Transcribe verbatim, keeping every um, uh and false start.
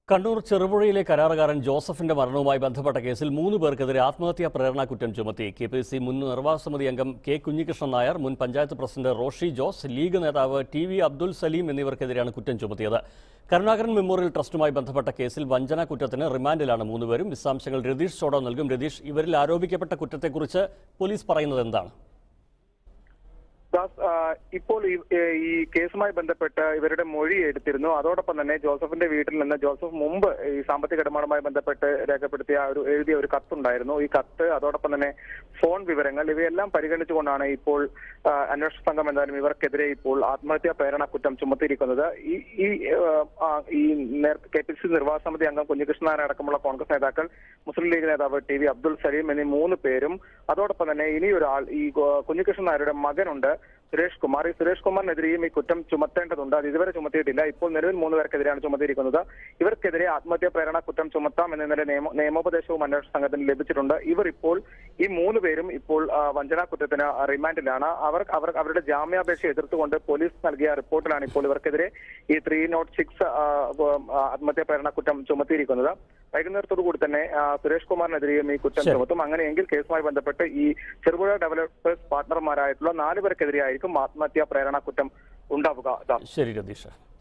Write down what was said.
Kannur Cherupuzha കരാറുകാരൻ ജോസഫിന്റെ മരണവുമായി ബന്ധപ്പെട്ട കേസിൽ മൂന്ന് പേർക്കെതിരെ ആത്മഹത്യാ പ്രേരണ കുറ്റം ചുമത്തി. കെ പി സി മുൻ നിർവാഹക സമിതി അംഗം കെ കുഞ്ഞികൃഷ്ണൻ നായർ, മുൻ പഞ്ചായത്ത് പ്രസിഡന്റ് റോഷി ജോസ്, ലീഗ് നേതാവ് ടി വി അബ്ദുൽ സലീം എന്നിവർക്കെതിരെയാണ് കുറ്റം ചുമത്തിയത്. കരുണാകരൻ മെമ്മോറിയൽ ട്രസ്റ്റുമായി ബന്ധപ്പെട്ട കേസിൽ വഞ്ചന കുറ്റത്തിന് റിമാൻഡിലാണ് മൂന്നുപേരും. വിശദാംശങ്ങൾ രതീഷ് ചോടോ നൽകും. രതീഷ്, ഇവരിൽ ആരോപിക്കപ്പെട്ട കുറ്റത്തെക്കുറിച്ച് പോലീസ് പറയുന്നത് എന്താണ്? ഇപ്പോൾ ഈ കേസുമായി ബന്ധപ്പെട്ട് ഇവരുടെ മൊഴി എടുത്തിരുന്നു. അതോടൊപ്പം തന്നെ ജോസഫിന്റെ വീട്ടിൽ നിന്ന് ജോസഫ് മുമ്പ് ഈ സാമ്പത്തിക ഇടപാടുമായി ബന്ധപ്പെട്ട് രേഖപ്പെടുത്തിയ ഒരു എഴുതിയ ഒരു കത്തുണ്ടായിരുന്നു. ഈ കത്ത്, അതോടൊപ്പം തന്നെ ഫോൺ വിവരങ്ങൾ, ഇവയെല്ലാം പരിഗണിച്ചുകൊണ്ടാണ് ഇപ്പോൾ അന്വേഷണ സംഘം എന്തായാലും ഇവർക്കെതിരെ ഇപ്പോൾ ആത്മഹത്യാ പ്രേരണ കുറ്റം ചുമത്തിയിരിക്കുന്നത്. ഈ ഈ കെ പി സി നിർവാഹക സമിതി അംഗം കുഞ്ഞികൃഷ്ണൻ അടക്കമുള്ള കോൺഗ്രസ് നേതാക്കൾ, മുസ്ലിം ലീഗ് നേതാവ് ടി വി അബ്ദുൽ സലീം എന്നീ മൂന്ന് പേരും, അതോടൊപ്പം തന്നെ ഇനിയൊരാൾ ഈ കുഞ്ഞികൃഷ്ണൻ നായരുടെ മകനുണ്ട് സുരേഷ് കുമാർ. ഈ സുരേഷ് കുമാറിനെതിരെയും ഈ കുറ്റം ചുമത്തേണ്ടതുണ്ട്. അത് ഇതുവരെ ചുമത്തിയിട്ടില്ല. ഇപ്പോൾ നിലവിൽ മൂന്ന് പേർക്കെതിരെയാണ് ചുമത്തിയിരിക്കുന്നത്. ഇവർക്കെതിരെ ആത്മഹത്യാ പ്രേരണ കുറ്റം ചുമത്താം എന്ന നില നിയമ നിയമോപദേശവും അന്വേഷണ സംഘത്തിന് ലഭിച്ചിട്ടുണ്ട്. ഇവർ ഇപ്പോൾ ഈ മൂന്ന് പേരും ഇപ്പോൾ വഞ്ചനാ കുറ്റത്തിന് റിമാൻഡിലാണ്. അവർ അവർ അവരുടെ ജാമ്യാപേക്ഷ എതിർത്തുകൊണ്ട് പോലീസ് നൽകിയ റിപ്പോർട്ടിലാണ് ഇപ്പോൾ ഇവർക്കെതിരെ ഈ ത്രീ നോട്ട് സിക്സ് ആത്മഹത്യാ പ്രേരണ കുറ്റം ചുമത്തിയിരിക്കുന്നത്. വൈകുന്നേരത്തോടു കൂടി തന്നെ സുരേഷ് കുമാറിനെതിരെയും ഈ കുറ്റം ചുമത്തും. അങ്ങനെയെങ്കിൽ കേസുമായി ബന്ധപ്പെട്ട് ഈ ചെറുപുഴ ഡെവലപ്പേഴ്സ് പാർട്ണർമാരായിട്ടുള്ള നാല് പേർക്കെതിരെയായിരിക്കും ആത്മഹത്യാ പ്രേരണ കുറ്റം ഉണ്ടാവുക. ശരി രതീഷ്.